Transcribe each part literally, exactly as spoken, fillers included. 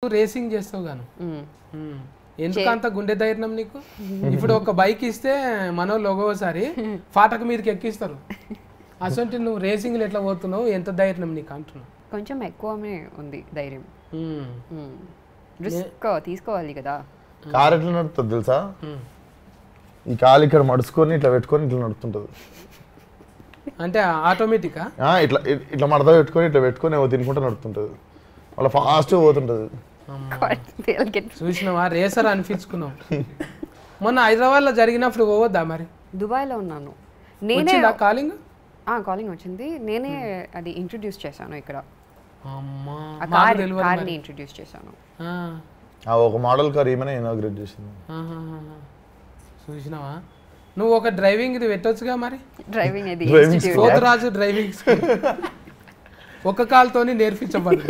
racing చేస్తావు గాను ఎందుకు అంత గుండె ధైర్యం నీకు ఇప్పుడు ఒక బైక్ ఇస్తే మనోళ్ళు ఒక్కోసారి ఫాటక మీదకి ఎక్కిస్తారు అసలు నువ్వు రేసింగ్లు ఎట్లా పోతున్నావు ఎంత ధైర్యం నీకు అంటున్నావు కొంచెం ఎక్కువనే ఉంది ధైర్యం రిస్క్ తీసుకోవాలి కదా కార్ ఎట్లా నడుస్తుంది తెలుసా ఈ కాలు ఇక్కడ మడుచుకొని ఇట్లా పెట్టుకొని ఇట్లా నడుస్తుంటది అంటే ఆటోమేటికా ఇట్లా ఇట్లా మడత పెట్టుకొని ఇట్లా పెట్టుకొని ఏవో తినుకుంటూ నడుతుంటది వాళ్ళ ఫాస్ట్ పోతుంటది చూసినావా రేసర్ అనిపించుకున్నావు మొన్న హైదరాబాద్ లో జరిగినప్పుడు పోవద్దా మరి దుబాయ్లో ఉన్నాను నేనే కాలింగ్ కాలింగ్ వచ్చింది నేనే అది ఇంట్రడ్యూస్ చేశాను ఇక్కడ కార్ని ఇంట్రడ్యూస్ చేశాను ఒక మోడల్ కార్ ఈమెనే ఇనాగ్రేట్ చేసింది చూసినావా నువ్వు ఒక డ్రైవింగ్ ఇది పెట్టొచ్చుగా మరి డ్రైవింగ్ అది పోతురాజు డ్రైవింగ్ ఒక కాలుతోని నేర్పించబడి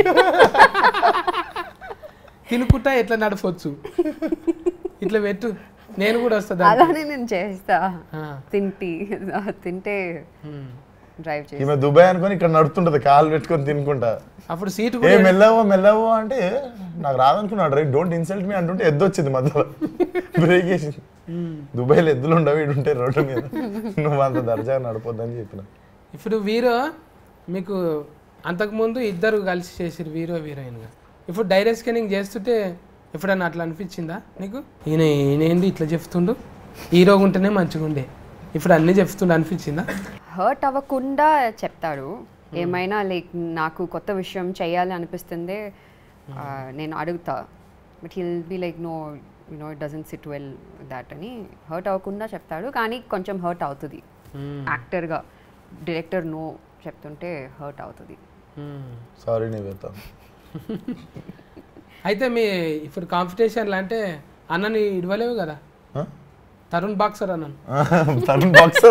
తినుకుంటా ఎట్లా నడపొచ్చు ఇట్లా పెట్టు నేను కూడా వస్తా అలానే నేను చేస్తా తింటి తింటే డ్రైవ్ చేసి ఈమె దుబాయ్ అనుకొని ఇక్కడ నడుతుంటది కాలు పెట్టుకొని తినుకుంటా అప్పుడు సీట్ ఏ మెల్లవో మెల్లవో అంటే నాకు రాదనుకున్నా డ్రైవ్ డోంట్ ఇన్సల్ట్ మీ అంటుంటే ఎద్దు వచ్చింది మధ్యలో బ్రేక్ వేసింది దుబాయ్లో ఎద్దులు ఉండవు ఇటు ఉంటే రోడ్డు మీద నువ్వు అంత దర్జాగా నడపొద్దని చెప్పిన ఇప్పుడు వీరో మీకు అంతకుముందు ఇద్దరు కలిసి చేసారు వీరో హీరోయిన్గా ఇప్పుడు డైరెక్ట్ స్కానింగ్ చేస్తుంటే ఎప్పుడన్నా అట్లా అనిపించిందా నీకు ఈయన ఈయన ఏంది ఇట్లా చెప్తుండు హీరోగా ఉంటేనే మంచిగా ఉండే ఇప్పుడు అన్నీ చెప్తుండే అనిపించిందా హర్ట్ అవ్వకుండా చెప్తాడు ఏమైనా లైక్ నాకు కొత్త విషయం చేయాలి అనిపిస్తుంది నేను అడుగుతా but he'll be like no you know it doesn't sit well that అని హర్ట్ అవ్వకుండా చెప్తాడు కానీ కొంచెం హర్ట్ అవుతుంది యాక్టర్గా డైరెక్టర్ నో చెప్తుంటే హర్ట్ అవుతుంది సారీ నివేత అయితే మీ ఇప్పుడు కాంపిటీషన్లు అంటే అన్నని ఇడవలేవు కదా తరుణ్ బాక్సర్ అన్నాను తరుణ్ బాక్సర్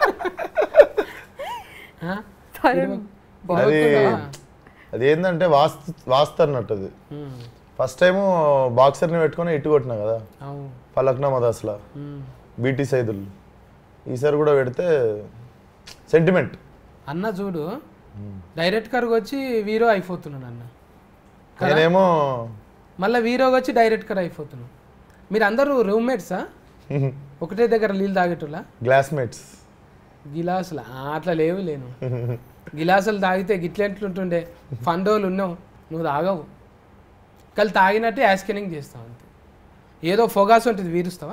అది ఏంటంటే వాస్తు వాస్తు అన్నట్టు అది ఫస్ట్ టైము బాక్సర్ని పెట్టుకొని ఇటు కొట్టినా కదా పలక్నామా దాస్లా బీటీ సైదులు ఈసారి కూడా పెడితే సెంటిమెంట్ అన్న చూడు డైరెక్ట్ కర్గా వచ్చి వీరో అయిపోతున్నాను అన్న నేనేమో మళ్ళీ వీరోగా వచ్చి డైరెక్ట్ కర్ అయిపోతున్నాను మీరు అందరూ రూమ్మేట్సా ఒకటే దగ్గర నీళ్ళు తాగేటోళ్ళ గ్లాస్మేట్స్ గిలాసులు అట్లా లేవు లేను గిలాసులు తాగితే గిట్లెట్లుంటుండే ఫండోలు ఉన్నావు నువ్వు తాగవు కళ్ళు తాగినట్టే యాస్కెనింగ్ చేస్తావు అంతే ఏదో ఫోగాస్ ఉంటుంది వీరుస్తావా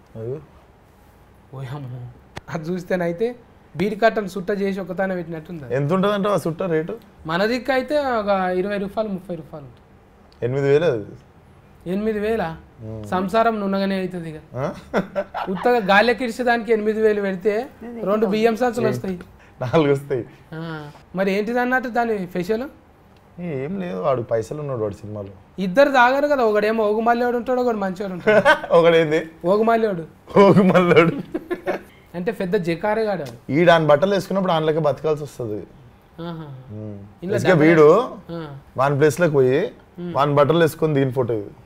ఓయమ్మో అది చూస్తేనైతే బీడి కట్టను సుట్ట చేసి ఒకతానే పెట్టినట్టుంది ఎంత ఉంటుందంటే ఆ సుట్ట రేటు మన దిక్కు అయితే ఒక ఇరవై రూపాయలు ముప్పై రూపాయలు ఉంటుంది ఎనిమిది వేలు ఎనిమిది వేలా సంసారం నున్నగానే అవుతుంది ఇక ఉత్తగా గాలి ఎక్కిడిచేదానికి ఎనిమిది వేలు పెడితే రెండు బియ్యం సంచులు వస్తాయి నాలుగు వస్తాయి మరి ఏంటిది అన్నట్టు దాని ఫెషల్ ఏం లేదు వాడు పైసలు ఉన్నాడు వాడు సినిమాలో ఇద్దరు తాగారు కదా ఒకడేమో ఓగుమల్లేవాడు ఉంటాడు ఒకడు మంచివాడు ఉంటాడు ఒకడేంది ఓగుమల్లేవాడు ఓగుమల్లేవాడు అంటే పెద్ద జకారే కాడు ఈ దాని బట్టలు వేసుకున్నప్పుడు దానిలోకి బతకాల్సి వస్తుంది వీడు వన్ ప్లేస్ లోకి పోయి వన్ బట్టలు వేసుకొని దీని ఫోటో